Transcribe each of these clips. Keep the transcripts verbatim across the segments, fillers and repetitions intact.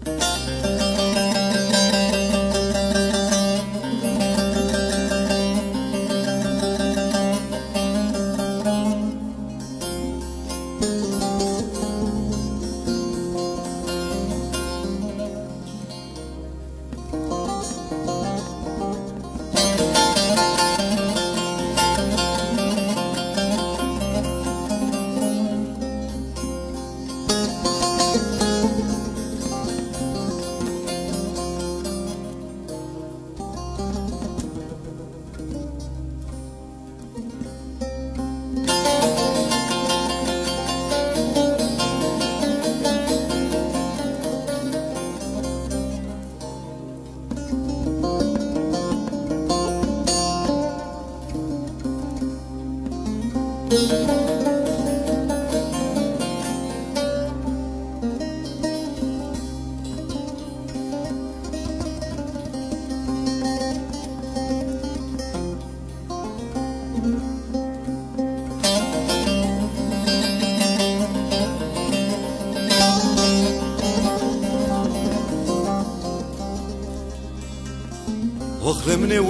واخلمني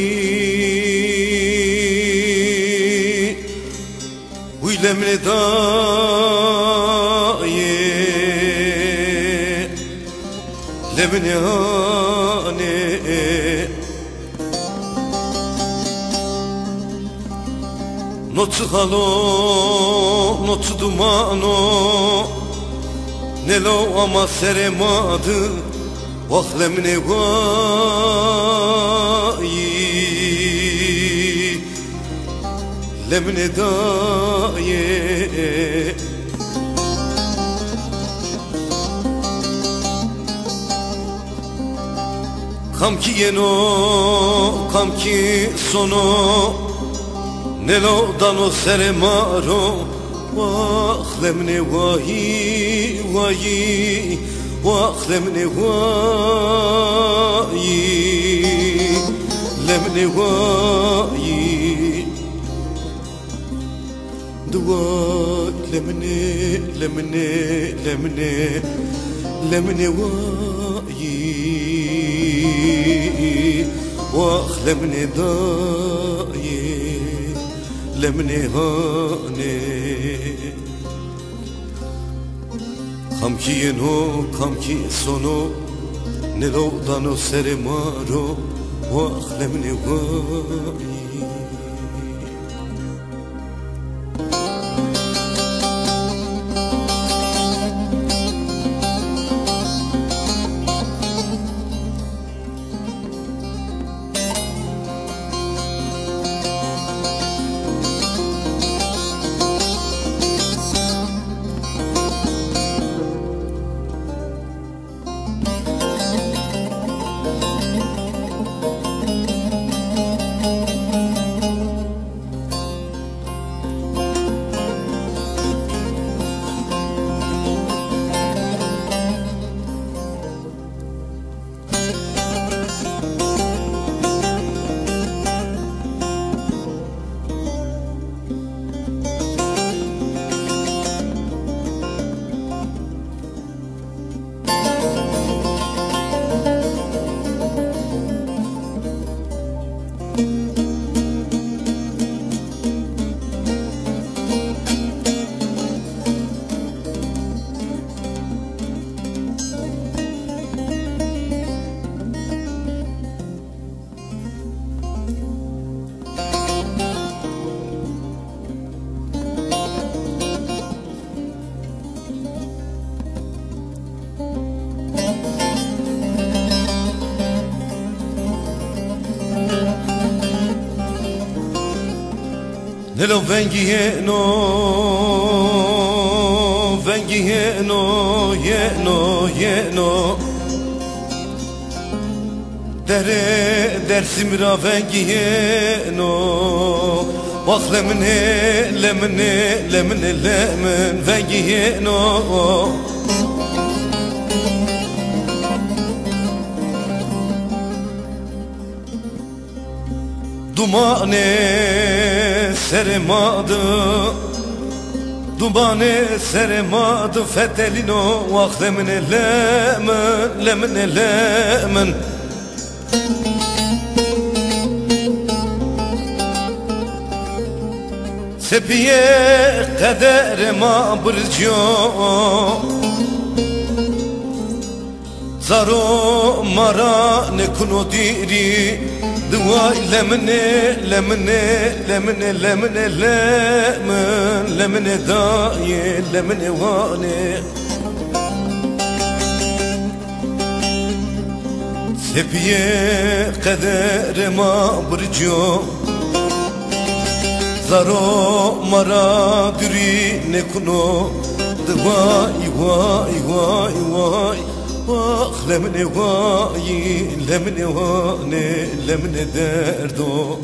ويي ويلمني داي لمني هاني نوت خالو نوت dumano نلو ama seremadı واخلمني ويي لمني داي Kam ki yeno, kam ki sono Nelo dano sere maro Vaxlemne vayi, vayi Vaxlemne vayi Lemne vayi Dua lemne, lemne, lemne Lemne vayi واخلمني داي لمني هاني خمكي ينو خمكي سونو نلو دانو سر مارو واخلمني واي Nelo vengieno, vengieno, yeno, yeno Dere dersim ra vengieno Bak lemne, lemne, lemne, lemen vengieno Dumane seremadı Dumane seremadı Fetelino Vaxlemine lemen lemin lemin Sepiye kaderima burcu Zaro mara ne kuno diri Duay lemine lemine lemine lemine lemin Lemine daye lemine vane Sepiye kaderima burcu Zaro mara duri ne kuno Vay vay vay vay Vah lemine vay lemine vane lemine derdo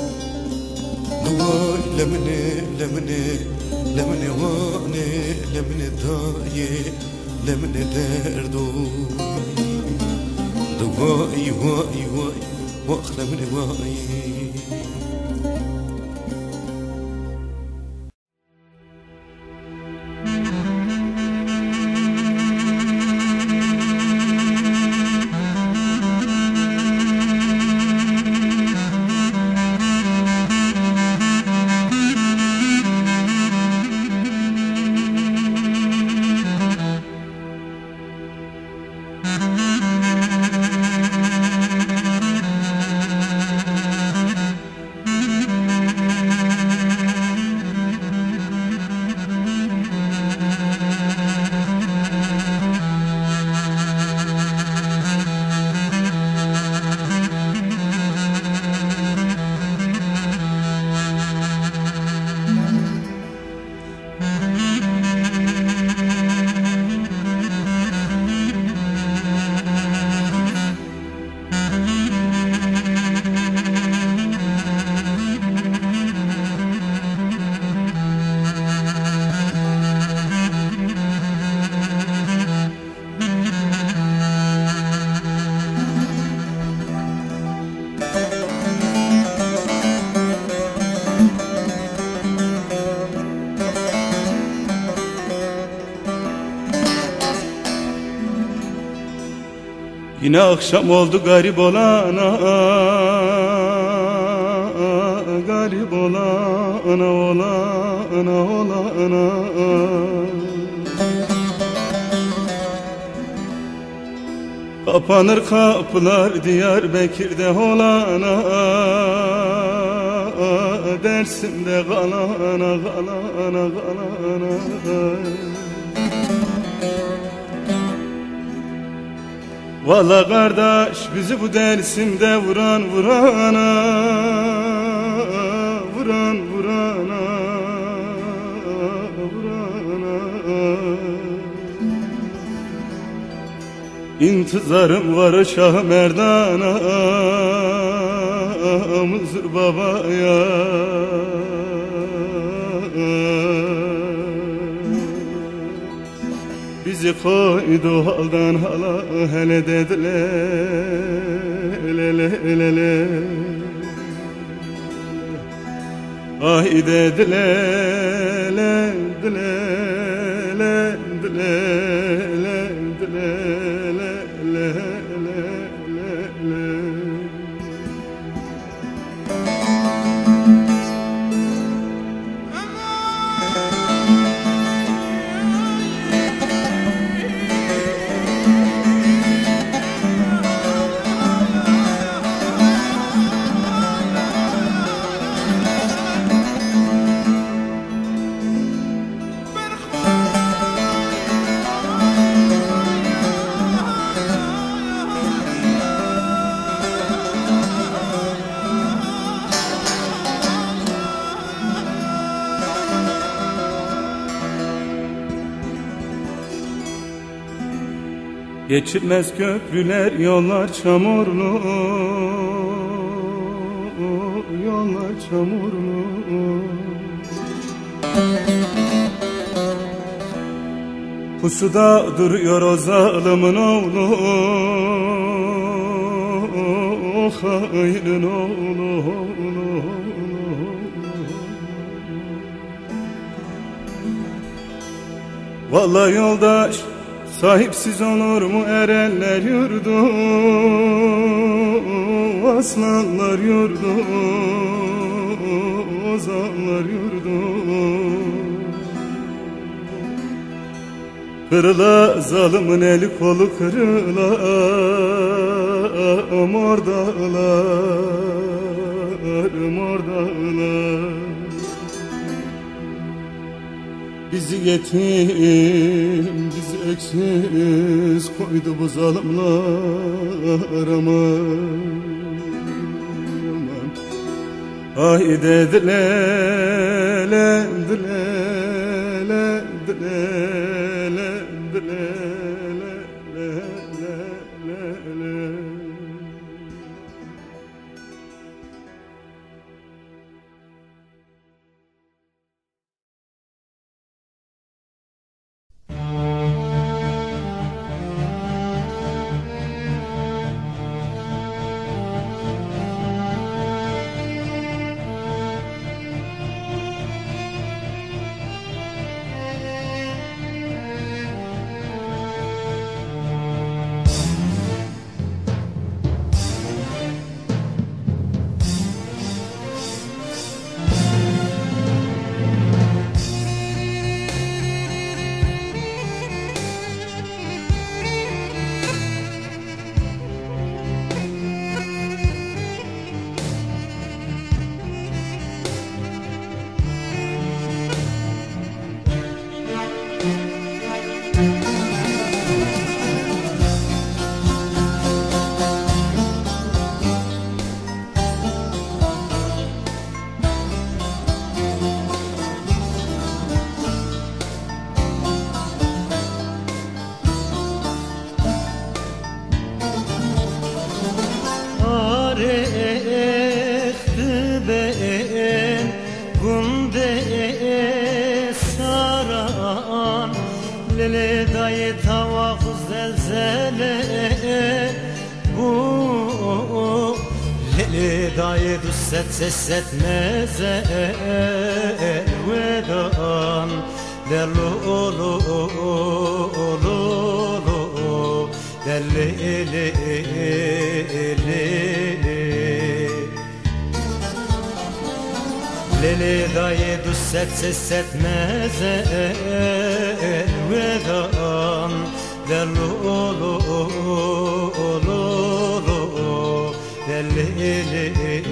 Vay lemine lemine lemine vane lemine daye lemine derdo Vay vay vay vah lemine vay Yine akşam oldu garip olana, garip olana, olana, olana. Kapanır kapılar Diyarbakır'da olana, Dersim'de kalana, kalana, kalana. Valla kardeş bizi bu Dersim'de vuran vurana, vuran vurana, vurana. İntizarım var Şah Merdan'a, Mızır babaya. Bizi koydu haldan hala hele dediler, lele lele. Ay dediler, le dile, le dile, le dile, le le le le. Geçilmez köprüler, yollar çamurlu, yollar çamurlu. Pusuda duruyor o zalimin oğlu, o hainin oğlu, oğlu. Vallahi yoldaş Sahipsiz olur mu erenler yurdu, aslanlar yurdu, ozanlar yurdu. Kırıla zalimin eli kolu kırıla, mor dağlar, mor dağlar. Bizi yetim, bizi öksüz koydu bu zalimler aman, aman. Ay dediler, diler, diler, diler. Ses etmeze elveda derlu olu olu derli eli eli leli dayı du set ses etmeze elveda derlu olu olu derli eli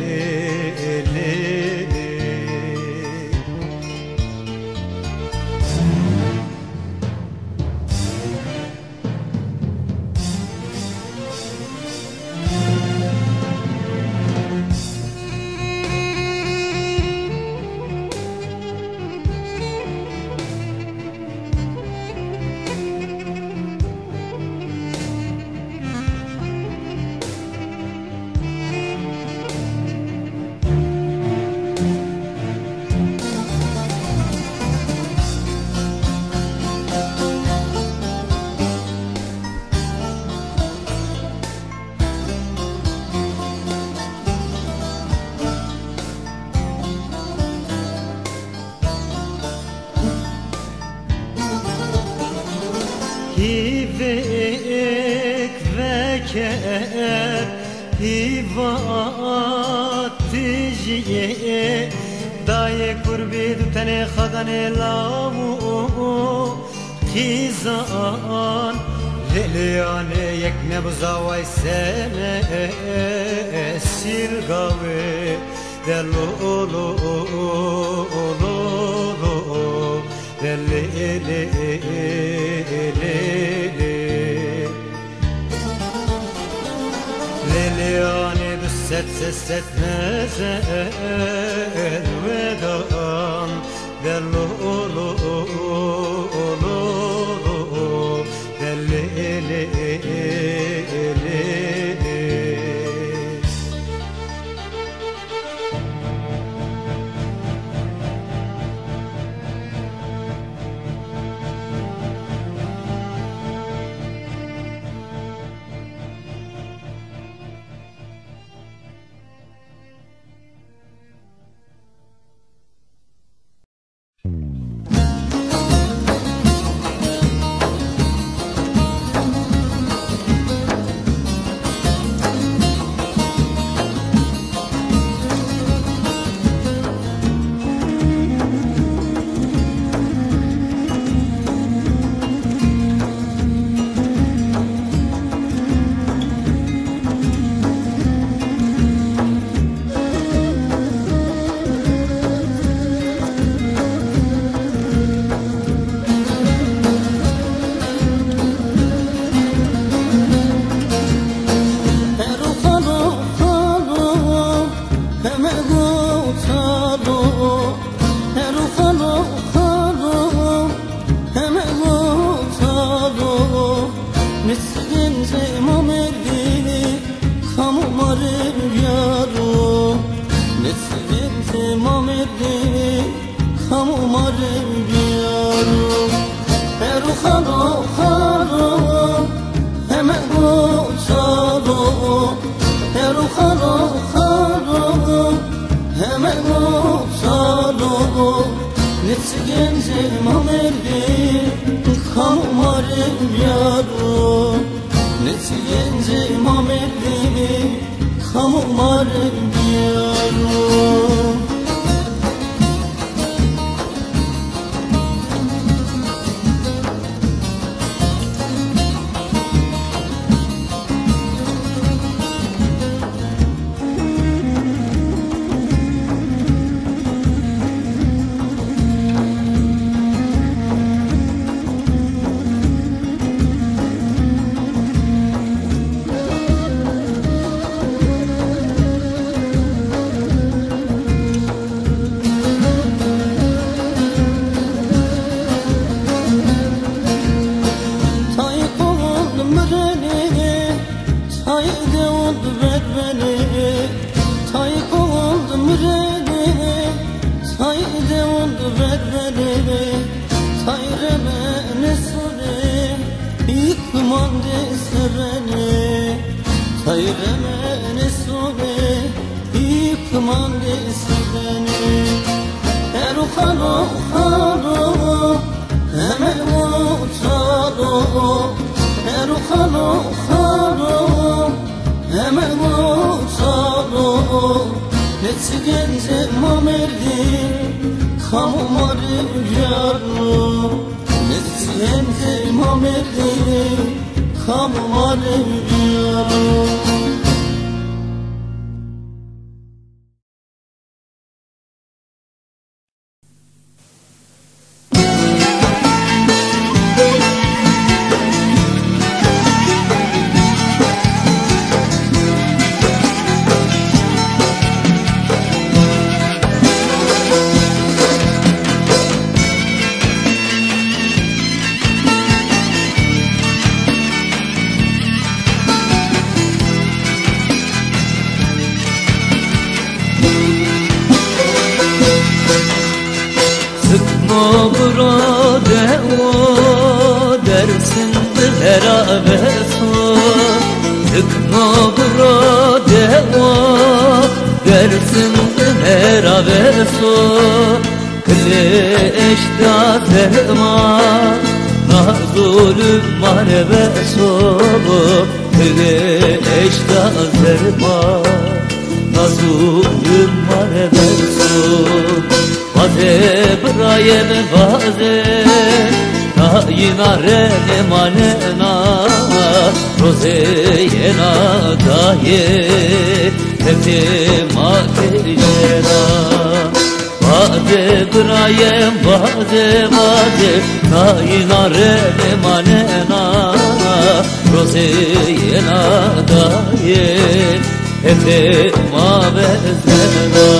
Hivek veker hivatijiye daye kurbi dutane khadane lavu khizan leliyane yek nebzavay sene sirgave delu olu olu deli eli Leliyane du set ses etmeze elvedan derlu olu olu deli eli eli genci mamerdi kamu marım yaro nesi genci mamerdi kamu marım yaro Eru haro haro hemen uçaro Eru haro haro hemen uçaro nesi genci mamerdi kamu marım yaro nesi genci mamerdi kamu marım yaro Tayremene sone yıkmande sibeni Eru haro haro hemen uçaro Eru haro haro hemen uçaro Nesi gence mamerdi kamu marım yaro Nesi gence mamerdi kamu marım yaro Burada o dersin beraber so Tıkma burada o dersin beraber so Kıleşta zema nazulüm marebe so Kıleşta zema nazulüm marebe so Vaze brayem vaze Tayina rene manena Roze yena daye Tete materjena Vaze brayem vaze vaze Tayina rene manena Roze yena daye Tete mavezena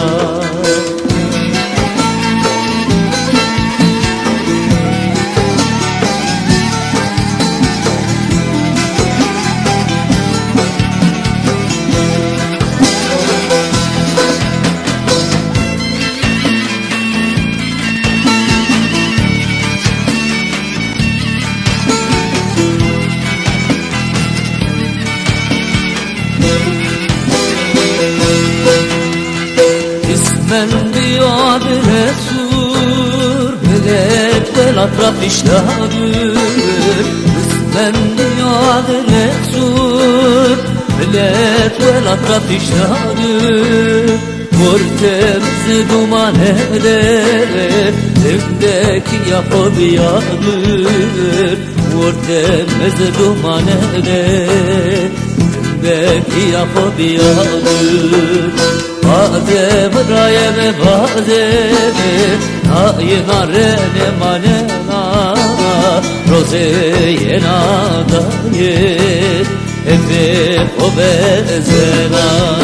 من بیاد رسول بلد و اطراف اشتاقر من بیاد رسول بلد و اطراف اشتاقر مرتبز dumanede Evdeki yapı biyadır مرتبز dumanede Evdeki yapı biyadır Vaze brayeme vaze Tayina rene manena Roze yena daye Efe o bezena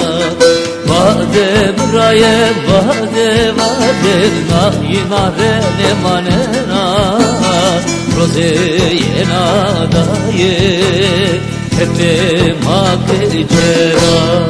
Vaze brayem vaze vaze Tayina rene manena Roze yena daye tepe macera.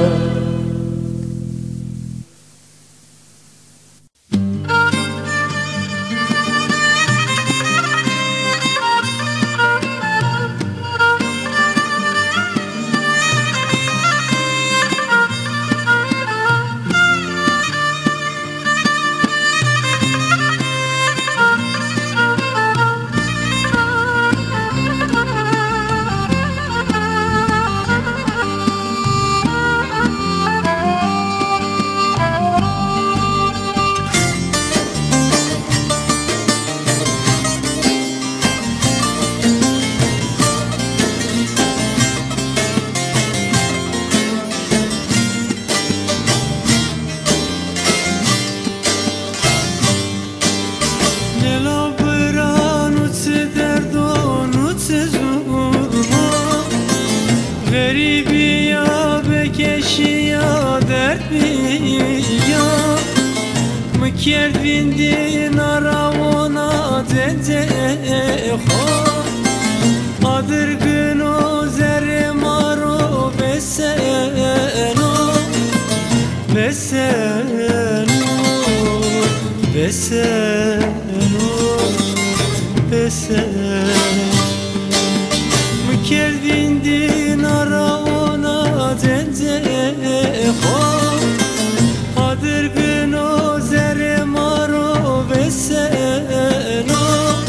Kervindin aravona dede ho adırgın o zermaro beseno beseno beseno beseno Kervindin aravona dede ho adırgın o zermaro beseno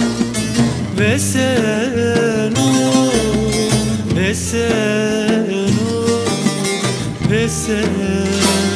beseno beseno beseno